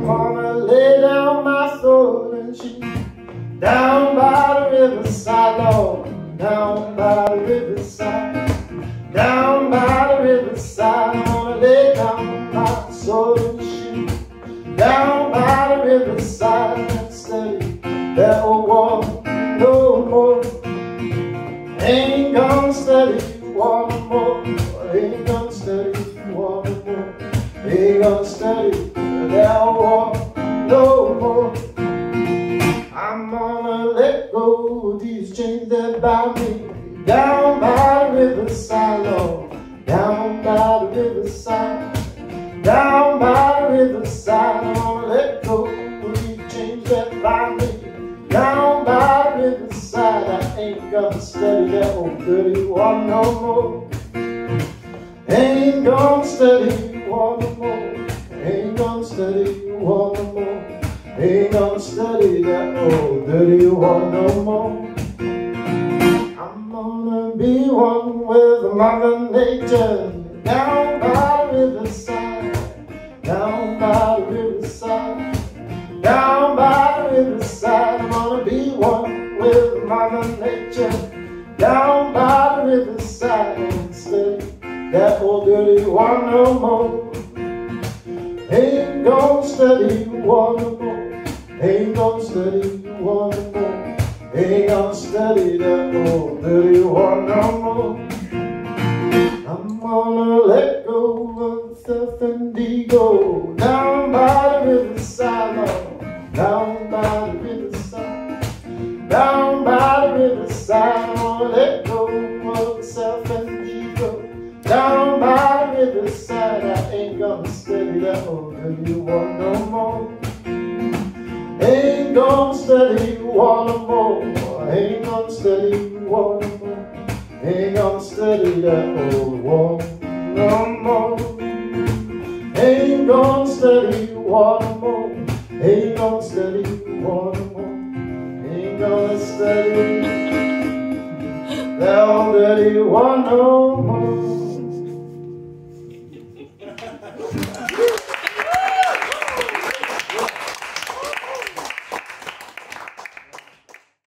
wanna lay down my soul and sheep down by the riverside, Lord, down by the riverside, down by the riverside. I wanna lay down my soul and sheep down by the riverside and study that old war no more. Ain't gonna study war no more. Ain't gonna study war no more. Ain't gonna study that war no more. I'm gonna let go of these chains that bind me down by the riverside, Lord, down by the riverside, down by the riverside. I'm gonna let go of these chains that bind me down by the riverside. I ain't gonna study that old dirty war no more. Ain't gonna study war no more. Ain't gonna study war no more. Ain't gonna study that old dirty war no more. I'm gonna be one with Mother Nature down by the riverside, down by the riverside, down by the riverside. I'm gonna be one with Mother Nature down by the riverside and study that old dirty war no more. Ain't gonna study war no more. Ain't gonna study war no more. Ain't gonna study that old dirty war no more. I'm gonna let go of self and ego down by the riverside, Lord, down by the riverside, down by the riverside. I'm gonna let go of self and ego down by the riverside. I ain't gonna study that old dirty war no more. Ain't gonna study war no more. Ain't gonna study war no more. Ain't gonna study that old war no more. Ain't gonna study war no more. Ain't gonna study war no more. Ain't gonna study that old dirty war no more.